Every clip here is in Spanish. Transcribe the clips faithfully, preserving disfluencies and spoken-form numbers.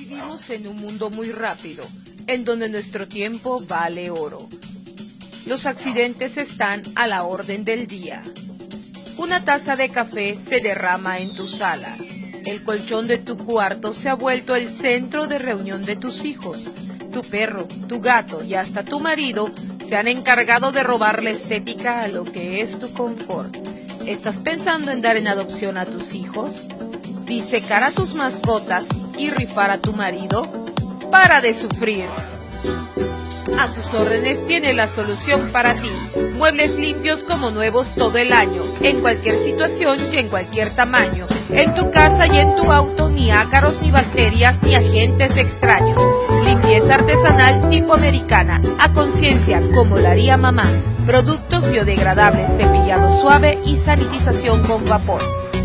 Vivimos en un mundo muy rápido, en donde nuestro tiempo vale oro. Los accidentes están a la orden del día. Una taza de café se derrama en tu sala. El colchón de tu cuarto se ha vuelto el centro de reunión de tus hijos. Tu perro, tu gato y hasta tu marido se han encargado de robar la estética a lo que es tu confort. ¿Estás pensando en dar en adopción a tus hijos? ¿Disecar a tus mascotas y rifar a tu marido? ¡Para de sufrir! A sus órdenes tiene la solución para ti. Muebles limpios como nuevos todo el año, en cualquier situación y en cualquier tamaño. En tu casa y en tu auto, ni ácaros, ni bacterias, ni agentes extraños. Limpieza artesanal tipo americana, a conciencia, como la haría mamá. Productos biodegradables, cepillado suave y sanitización con vapor.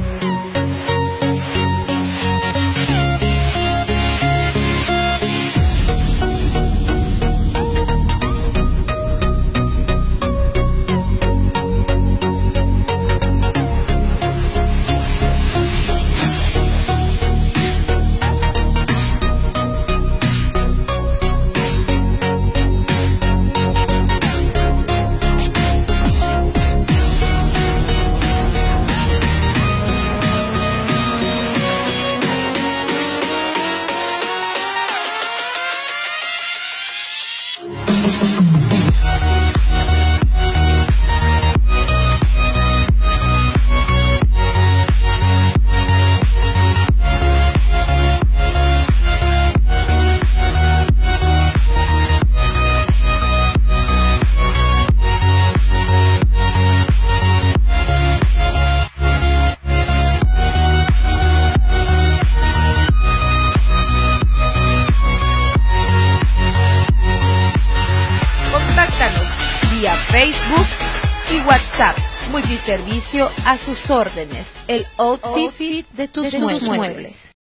Contáctanos vía Facebook y WhatsApp. Multiservicio a sus órdenes. El outfit de tus muebles.